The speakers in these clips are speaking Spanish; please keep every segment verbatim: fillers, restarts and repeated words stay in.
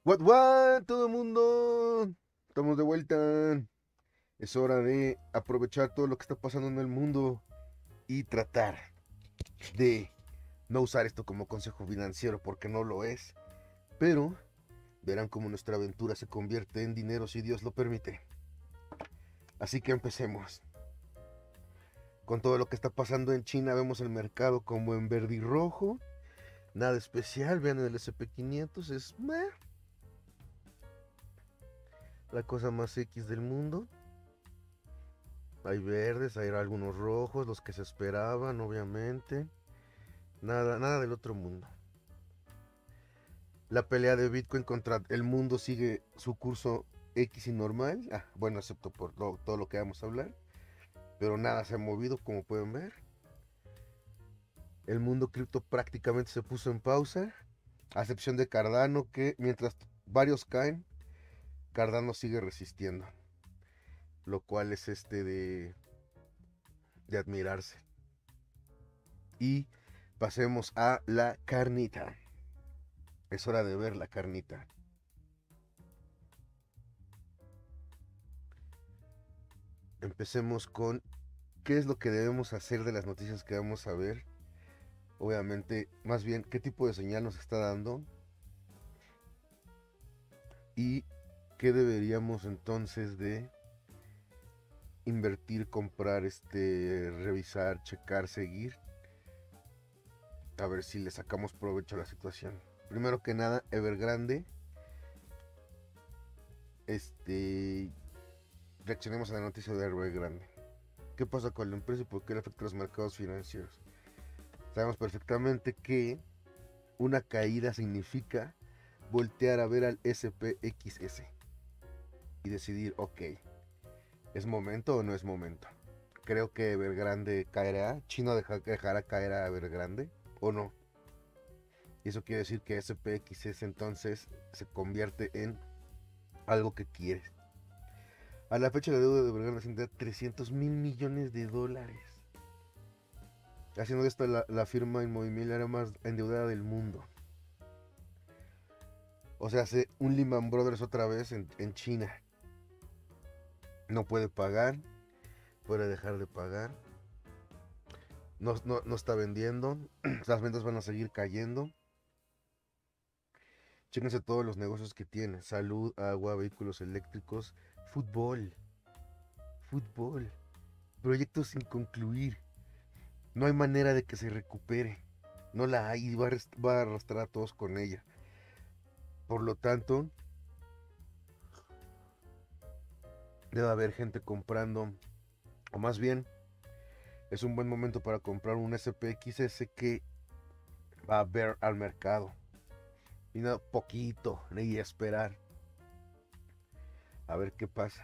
What what, todo el mundo. Estamos de vuelta. Es hora de aprovechar todo lo que está pasando en el mundo y tratar de no usar esto como consejo financiero porque no lo es. Pero verán cómo nuestra aventura se convierte en dinero si Dios lo permite. Así que empecemos. Con todo lo que está pasando en China, vemos el mercado como en verde y rojo. Nada especial, vean el S and P quinientos, es meh, la cosa más X del mundo. Hay verdes, hay algunos rojos, los que se esperaban, obviamente. Nada, nada del otro mundo. La pelea de Bitcoin contra el mundo sigue su curso X y normal. Ah, bueno, excepto por lo- todo lo que vamos a hablar. Pero nada se ha movido, como pueden ver. El mundo cripto prácticamente se puso en pausa. A excepción de Cardano, que mientras varios caen, Cardano sigue resistiendo. Lo cual es este de, de admirarse. Y pasemos a la carnita. Es hora de ver la carnita. Empecemos con qué es lo que debemos hacer de las noticias que vamos a ver. Obviamente, más bien, qué tipo de señal nos está dando. Y qué deberíamos entonces de invertir, comprar, este, revisar, checar, seguir. A ver si le sacamos provecho a la situación. Primero que nada, Evergrande. Este. Reaccionemos a la noticia de Evergrande. ¿Qué pasa con la empresa y por qué le afecta a los mercados financieros? Sabemos perfectamente que una caída significa voltear a ver al S and P X S y decidir, ok, ¿es momento o no es momento? Creo que Evergrande caerá, China deja, dejará caer a Evergrande o no. Y eso quiere decir que S and P X S entonces se convierte en algo que quieres. A la fecha la deuda de Evergrande asciende a trescientos mil millones de dólares, haciendo de esta la, la firma inmobiliaria más endeudada del mundo. O sea, hace un Lehman Brothers otra vez en, en China. No puede pagar, puede dejar de pagar. No, no, no está vendiendo. Las ventas van a seguir cayendo. Chéquense todos los negocios que tiene. Salud, agua, vehículos eléctricos, fútbol. Fútbol. Proyectos sin concluir. No hay manera de que se recupere. No la hay y va a, va a arrastrar a todos con ella. Por lo tanto, debe haber gente comprando. O más bien, es un buen momento para comprar un S P X S que va a ver al mercado. Y no poquito, y esperar a ver qué pasa.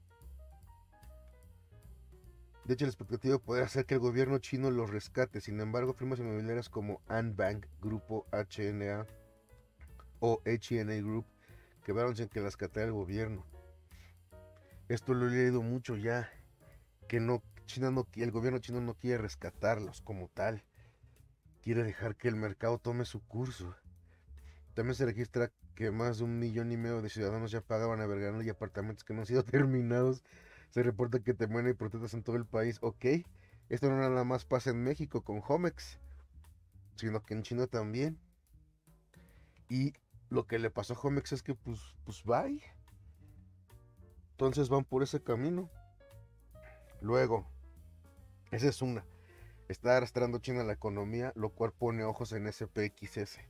De hecho, la expectativa podría ser que el gobierno chino los rescate. Sin embargo, firmas inmobiliarias como Anbank, Grupo H N A o H N A Group quedaron sin que las rescatara el gobierno. Esto lo he leído mucho ya, que no, China no, el gobierno chino no quiere rescatarlos como tal. Quiere dejar que el mercado tome su curso. También se registra que más de un millón y medio de ciudadanos ya pagaban a Evergrande y apartamentos que no han sido terminados. Se reporta que temen y protestas en todo el país. Ok, esto no nada más pasa en México con Homex, sino que en China también. Y lo que le pasó a Homex es que pues, pues bye. Entonces van por ese camino. Luego, esa es una. Está arrastrando China la economía, lo cual pone ojos en S P X S.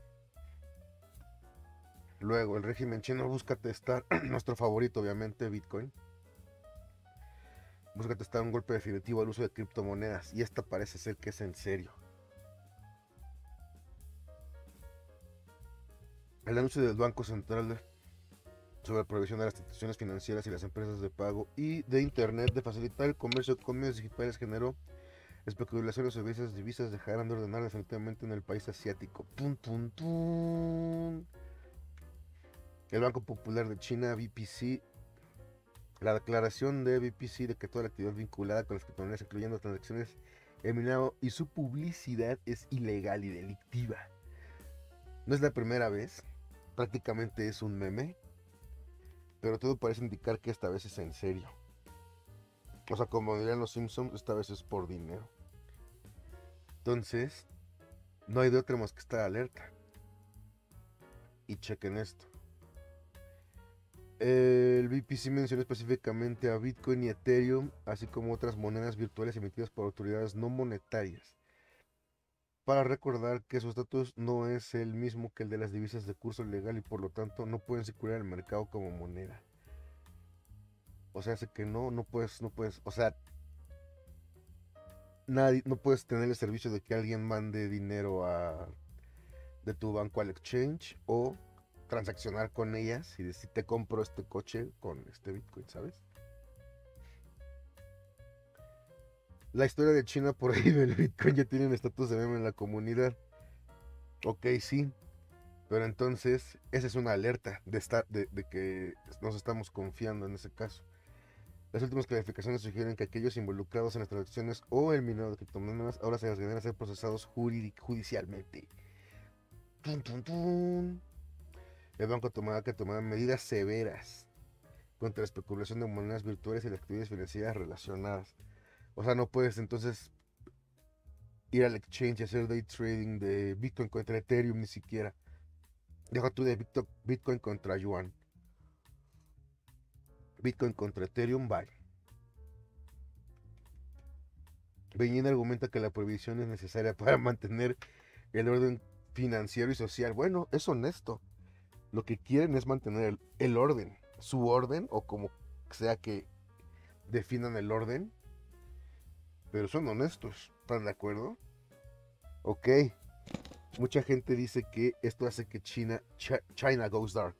Luego, el régimen chino busca testar nuestro favorito, obviamente, Bitcoin. Busca testar un golpe definitivo al uso de criptomonedas y esta parece ser que es en serio. El anuncio del Banco Central sobre la prohibición de las instituciones financieras y las empresas de pago y de Internet de facilitar el comercio con medios digitales generó especulaciones sobre esas divisas dejarán de ordenar definitivamente en el país asiático. Pum, pum, pum. El Banco Popular de China, B P C, la declaración de B P C de que toda la actividad vinculada con las criptomonedas, incluyendo transacciones en minado y su publicidad, es ilegal y delictiva. No es la primera vez. prácticamente es un meme, pero todo parece indicar que esta vez es en serio. O sea, como dirían los Simpsons, esta vez es por dinero. Entonces, no hay de otra más que estar alerta. Y chequen esto. El B P C mencionó específicamente a Bitcoin y Ethereum, así como otras monedas virtuales emitidas por autoridades no monetarias, para recordar que su estatus no es el mismo que el de las divisas de curso legal y por lo tanto no pueden circular en el mercado como moneda. O sea, hace que no, no puedes, no puedes, o sea, nadie, no puedes tener el servicio de que alguien mande dinero a, de tu banco al exchange o transaccionar con ellas y decir te compro este coche con este Bitcoin, ¿sabes? La historia de China por ahí del Bitcoin ya tiene un estatus de meme en la comunidad. Ok, sí, pero entonces esa es una alerta de, estar, de, de que nos estamos confiando en ese caso. Las últimas clarificaciones sugieren que aquellos involucrados en las transacciones o el minado de criptomonedas ahora se les a ser procesados judicialmente. Tun, tun, tun. El banco tomará que tomar medidas severas contra la especulación de monedas virtuales y las actividades financieras relacionadas. O sea, no puedes entonces ir al exchange y hacer day trading de Bitcoin contra Ethereum ni siquiera. Deja tú de Bitcoin contra Yuan. Bitcoin contra Ethereum, bye. Beijing argumenta que la prohibición es necesaria para mantener el orden financiero y social. Bueno, es honesto. Lo que quieren es mantener el, el orden, su orden, o como sea que definan el orden, pero son honestos. ¿Están de acuerdo? Ok. Mucha gente dice que esto hace que China, Ch China goes dark.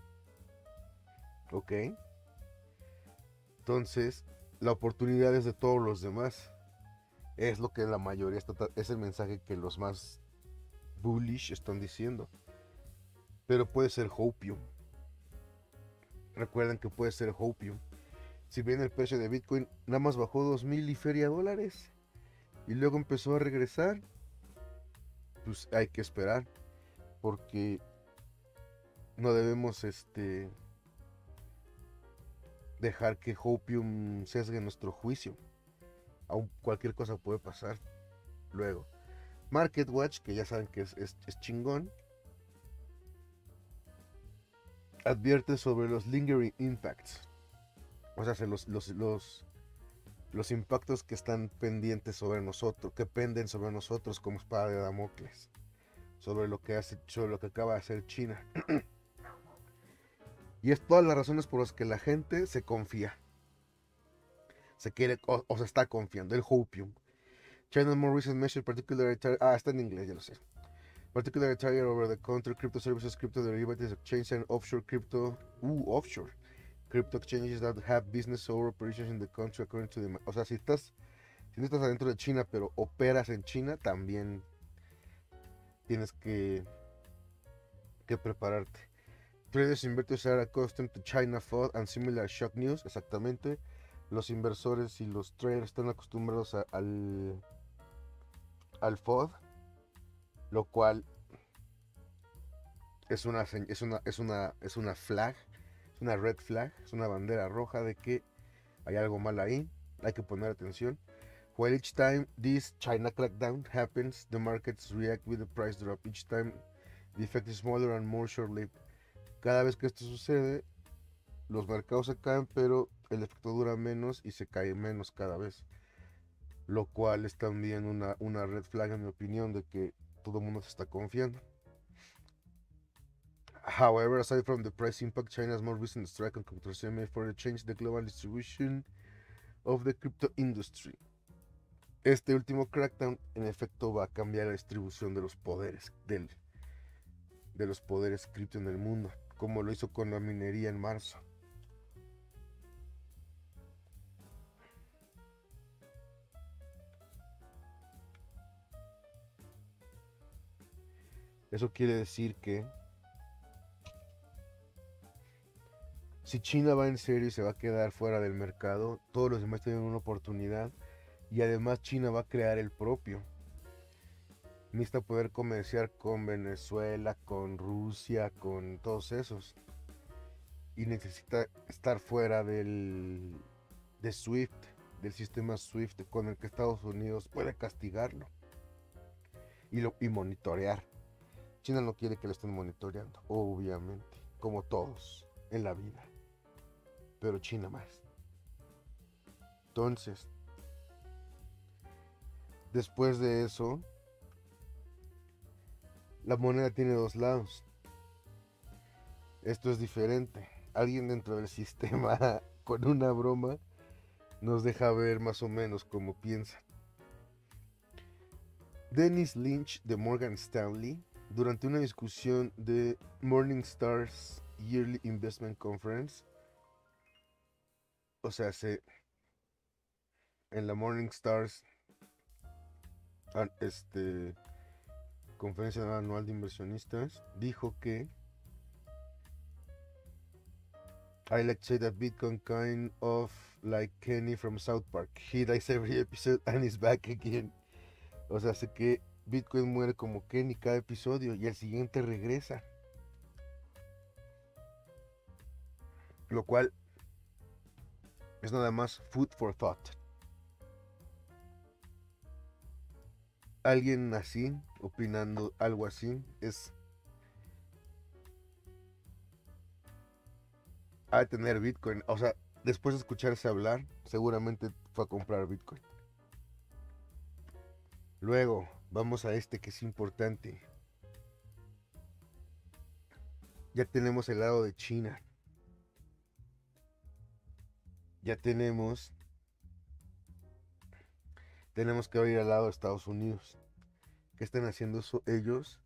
Ok. Entonces, la oportunidad es de todos los demás. Es lo que la mayoría está, es el mensaje que los más bullish están diciendo. Pero puede ser hopium. Recuerden que puede ser hopium. Si bien el precio de Bitcoin nada más bajó dos mil y feria dólares y luego empezó a regresar, pues hay que esperar porque no debemos este dejar que hopium sesgue nuestro juicio. Aún cualquier cosa puede pasar luego. MarketWatch, que ya saben que es, es, es chingón, advierte sobre los lingering impacts. O sea, los, los, los, los impactos que están pendientes sobre nosotros, que penden sobre nosotros como espada de Damocles, sobre lo que hace, sobre lo que acaba de hacer China. Y es todas las razones por las que la gente se confía. Se quiere, o, o se está confiando. El hopium. China's more recent measure, particularly, ah, está en inglés, ya lo sé. Particularly target over the counter crypto services, crypto derivatives, exchange and offshore crypto, uh, offshore crypto exchanges that have business or operations in the country according to the, o sea, si estás, si no estás adentro de China pero operas en China, también tienes que, que prepararte. Traders invertors are accustomed to China F U D and similar shock news, exactamente. Los inversores y los traders están acostumbrados a, al, al F U D, lo cual es una, es una, es una, es una flag, es una red flag, es una bandera roja de que hay algo mal ahí, hay que poner atención. While each time this China crackdown happens, the markets react with the price drop. Each time the effect is smaller and more short-lived. Cada vez que esto sucede, los mercados se caen, pero el efecto dura menos y se cae menos cada vez. Lo cual es también una, una red flag, en mi opinión, de que todo el mundo se está confiando. However, aside from the price impact, China's more recent strike on competition may further change the global distribution of the crypto industry. Este último crackdown, en efecto, va a cambiar la distribución de los poderes del, de los poderes cripto en el mundo, como lo hizo con la minería en marzo. Eso quiere decir que si China va en serio y se va a quedar fuera del mercado, todos los demás tienen una oportunidad y además China va a crear el propio. necesita poder comerciar con Venezuela, con Rusia, con todos esos. Y necesita estar fuera del de SWIFT, del sistema SWIFT con el que Estados Unidos puede castigarlo y, lo, y monitorear. China no quiere que lo estén monitoreando, obviamente, como todos en la vida, pero China más. Entonces, después de eso, la moneda tiene dos lados. Esto es diferente. Alguien dentro del sistema con una broma nos deja ver más o menos cómo piensa. Dennis Lynch de Morgan Stanley, durante una discusión de Morningstar's Yearly Investment Conference, o sea, se, en la Morningstar's este, conferencia anual de inversionistas, dijo que I like to say that Bitcoin kind of like Kenny from South Park. He dies every episode and is back again. O sea, sé que Bitcoin muere como Kenny cada episodio y el siguiente regresa. Lo cual es nada más food for thought. Alguien así, opinando algo así, es a tener Bitcoin. O sea, después de escucharse hablar, seguramente fue a comprar Bitcoin. Luego, vamos a este que es importante. Ya tenemos el lado de China. Ya tenemos... Tenemos que ir al lado de Estados Unidos. ¿Qué están haciendo eso ellos?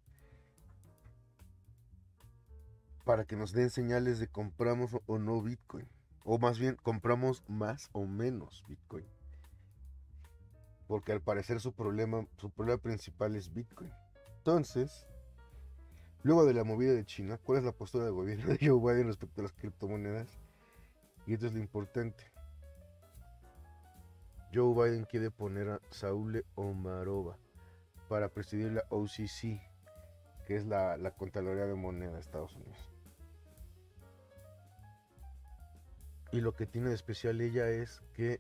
Para que nos den señales de compramos o no Bitcoin. O más bien, compramos más o menos Bitcoin. Porque al parecer su problema, su problema principal es Bitcoin. Entonces, luego de la movida de China, ¿cuál es la postura del gobierno de Joe Biden respecto a las criptomonedas? Y esto es lo importante. Joe Biden quiere poner a Saule Omarova para presidir la O C C, que es la, la Contraloría de Moneda de Estados Unidos. Y lo que tiene de especial ella es que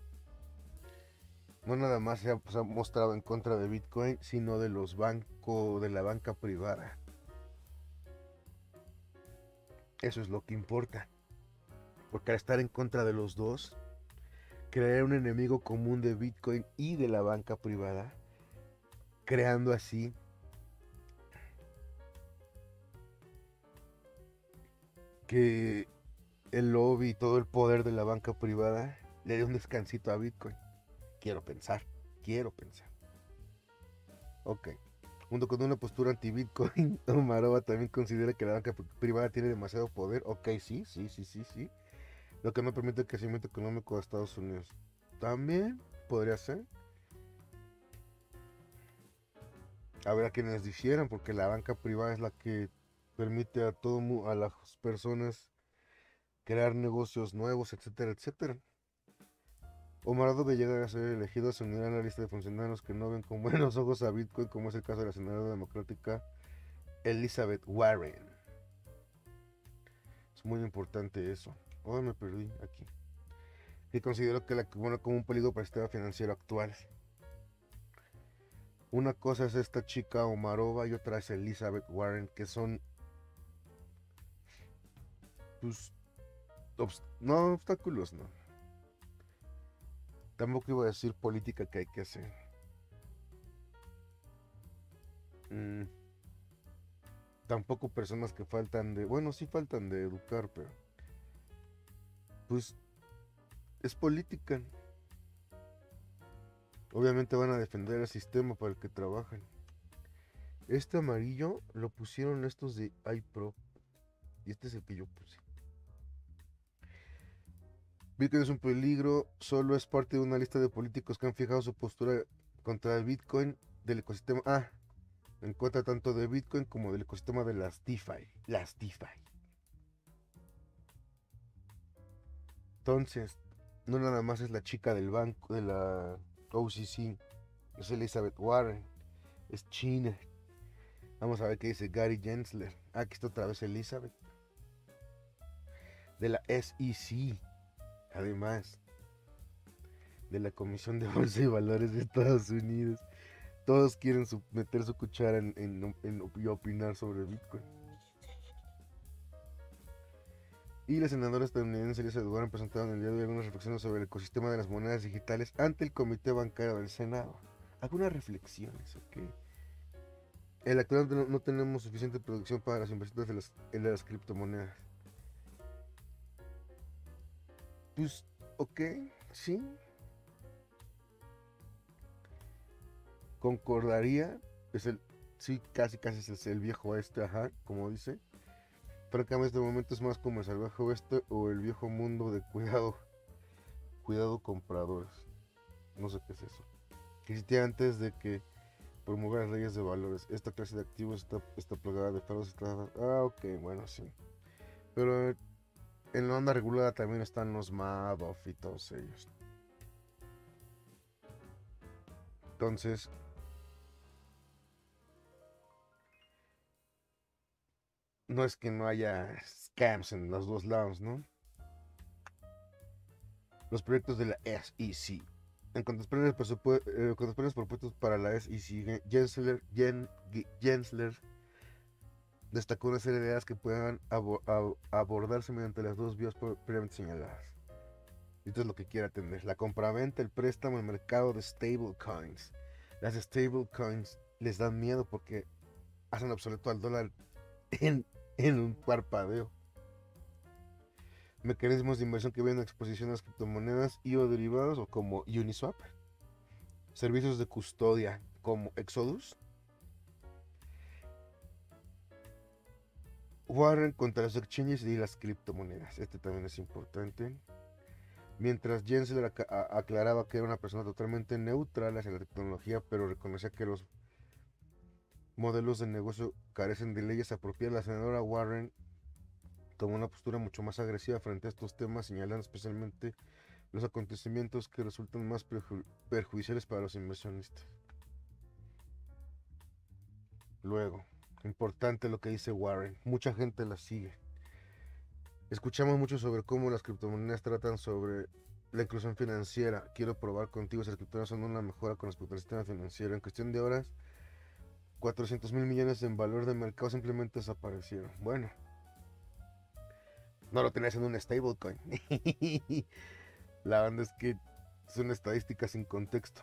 no nada más se ha, se ha mostrado en contra de Bitcoin, sino de los bancos, de la banca privada. Eso es lo que importa. Porque al estar en contra de los dos, crear un enemigo común de Bitcoin y de la banca privada, creando así que el lobby y todo el poder de la banca privada le dé un descansito a Bitcoin. Quiero pensar, quiero pensar. Ok. Junto con una postura anti-Bitcoin, Omarova también considera que la banca privada tiene demasiado poder. Ok, sí, sí, sí, sí, sí. Lo que no permite el crecimiento económico de Estados Unidos. También podría ser. Habrá quienes difieran porque la banca privada es la que permite a todo a las personas crear negocios nuevos, etcétera, etcétera. Omarova de llegar a ser elegido se unirá a la lista de funcionarios que no ven con buenos ojos a Bitcoin, como es el caso de la senadora democrática Elizabeth Warren. Es muy importante eso. Oh, me perdí aquí. Que considero que la pone como un peligro para el sistema financiero actual. Una cosa es esta chica Omarova y otra es Elizabeth Warren, que son pues obst no obstáculos, no. Tampoco iba a decir política que hay que hacer. Mm, tampoco personas que faltan de, bueno, sí faltan de educar, pero pues es política. Obviamente van a defender el sistema para el que trabajan. Este amarillo lo pusieron estos de iPro. Y este es el que yo puse. Bitcoin es un peligro, solo es parte de una lista de políticos que han fijado su postura contra el Bitcoin del ecosistema. Ah, en contra tanto de Bitcoin como del ecosistema de las DeFi. Las DeFi. Entonces, no nada más es la chica del banco, de la O C C, es Elizabeth Warren. Es China. Vamos a ver qué dice Gary Gensler. Ah, aquí está otra vez Elizabeth. De la S E C. Además. De la Comisión de Bolsa y Valores de Estados Unidos. Todos quieren su, meter su cuchara en, en, en, en opinar sobre Bitcoin. Y la senadora estadounidense Elizabeth Warren presentaron el día de hoy algunas reflexiones sobre el ecosistema de las monedas digitales ante el Comité Bancario del Senado. Algunas reflexiones, ok. En la actualidad no, no tenemos suficiente producción para las inversiones de las, de las criptomonedas. Pues, ok, sí. Concordaría, es el, sí, casi casi es el viejo oeste, ajá, como dice. Francamente, este momento es más como el salvaje oeste o el viejo mundo de cuidado, cuidado compradores. No sé qué es eso. Que existía antes de que promover las leyes de valores. Esta clase de activos está, está plagada de fraudes. Ah, ok, bueno, sí. Pero en la onda regulada también están los Madoff y todos ellos. Entonces, no es que no haya scams en los dos lados, ¿no? Los proyectos de la S E C. En cuanto a los planes, eh, con los planes propuestos para la S E C, Gensler, Jen, Gensler destacó una serie de ideas que puedan abo ab abordarse mediante las dos vías previamente señaladas. Esto es lo que quiere atender: la compraventa, el préstamo, el mercado de stablecoins. Las stablecoins les dan miedo porque hacen obsoleto al dólar en, en un parpadeo. Mecanismos de inversión que vienen a exposición a las criptomonedas y o derivados, o como Uniswap. Servicios de custodia como Exodus. Warren contra los exchanges y las criptomonedas. Este también es importante. Mientras Gensler ac aclaraba que era una persona totalmente neutral hacia la tecnología, pero reconocía que los modelos de negocio carecen de leyes apropiadas, la senadora Warren tomó una postura mucho más agresiva frente a estos temas, señalando especialmente los acontecimientos que resultan más perju perjudiciales para los inversionistas. Luego, importante lo que dice Warren, mucha gente la sigue. Escuchamos mucho sobre cómo las criptomonedas tratan sobre la inclusión financiera. Quiero probar contigo si las criptomonedas son una mejora con respecto al sistema financiero. En cuestión de horas, cuatrocientos mil millones en valor de mercado simplemente desaparecieron. Bueno, no lo tenías en un stablecoin. La banda es que son estadísticas sin contexto.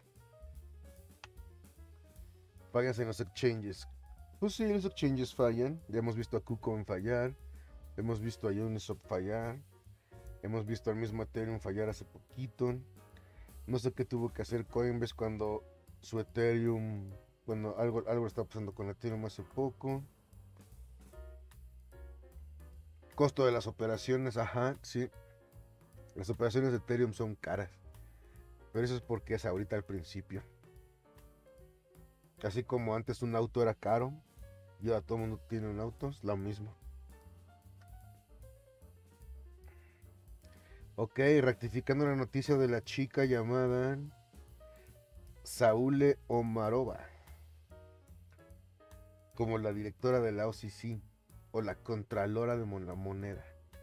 Fallas en los exchanges. Pues sí, los exchanges fallan. Ya hemos visto a KuCoin fallar. Hemos visto a Uniswap fallar. Hemos visto al mismo Ethereum fallar hace poquito. No sé qué tuvo que hacer Coinbase cuando su Ethereum... Bueno, algo, algo está pasando con Ethereum hace poco. Costo de las operaciones, ajá, sí. Las operaciones de Ethereum son caras. Pero eso es porque es ahorita al principio. Así como antes un auto era caro, y ahora todo el mundo tiene un auto, es lo mismo. Ok, rectificando la noticia de la chica llamada Saule Omarova como la directora de la O C C o la contralora de la moneda.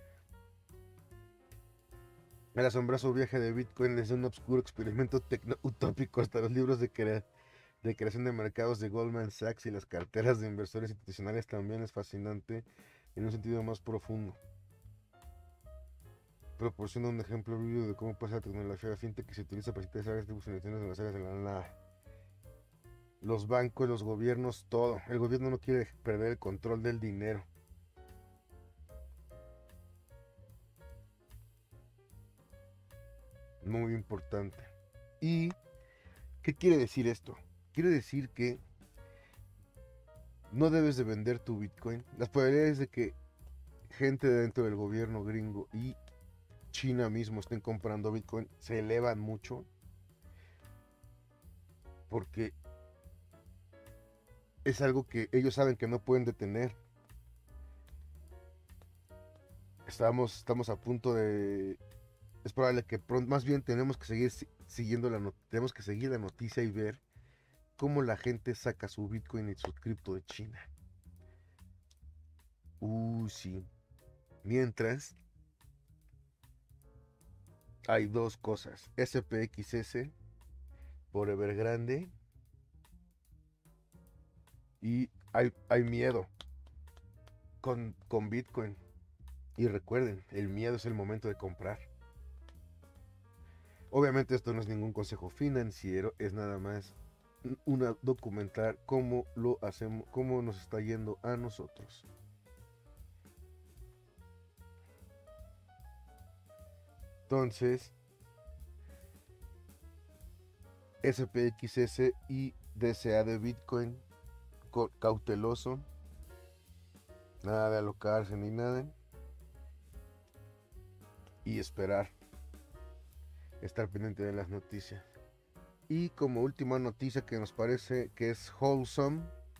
El asombroso viaje de Bitcoin desde un oscuro experimento tecno-utópico hasta los libros de, crea de creación de mercados de Goldman Sachs y las carteras de inversores institucionales también es fascinante en un sentido más profundo. Proporciona un ejemplo vivo de cómo pasa la tecnología de fintech que se utiliza para citar estas funciones en las áreas de la nada. Los bancos, los gobiernos, todo. El gobierno no quiere perder el control del dinero. Muy importante. ¿Y qué quiere decir esto? Quiere decir que no debes de vender tu Bitcoin. Las probabilidades de que gente dentro del gobierno gringo y China mismo estén comprando Bitcoin se elevan mucho, porque es algo que ellos saben que no pueden detener. Estamos, estamos a punto de... Es probable que pronto, más bien tenemos que seguir siguiendo la tenemos que seguir la noticia y ver cómo la gente saca su Bitcoin y su cripto de China. Uh, sí. Mientras, hay dos cosas. S P X S por Evergrande. Y hay, hay miedo con, con Bitcoin. Y recuerden, el miedo es el momento de comprar. Obviamente esto no es ningún consejo financiero, es nada más una documentar cómo lo hacemos, cómo nos está yendo a nosotros. Entonces, S P X S y D C A de Bitcoin, cauteloso, nada de alocarse ni nada, y esperar, estar pendiente de las noticias. Y como última noticia que nos parece que es wholesome,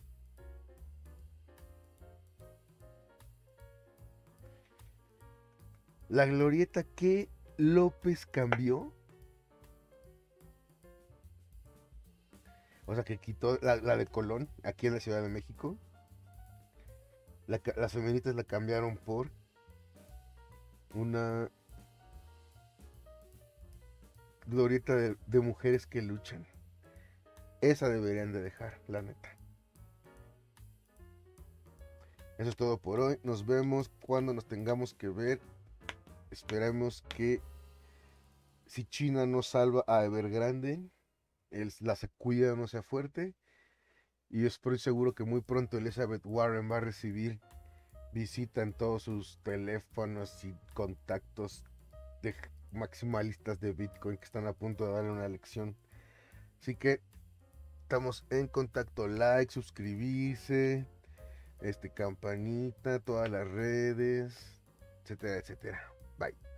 la glorieta que López cambió, o sea que quitó la, la de Colón, aquí en la Ciudad de México, la, las feministas la cambiaron por una glorieta de, de mujeres que luchan. Esa deberían de dejar, la neta. Eso es todo por hoy. Nos vemos cuando nos tengamos que ver. Esperemos que si China no salva a Evergrande, el, la secuida no sea fuerte. Y estoy seguro que muy pronto Elizabeth Warren va a recibir visita en todos sus teléfonos y contactos de maximalistas de Bitcoin que están a punto de darle una lección. Así que estamos en contacto. Like, suscribirse, este, campanita, todas las redes, etcétera, etcétera. Bye.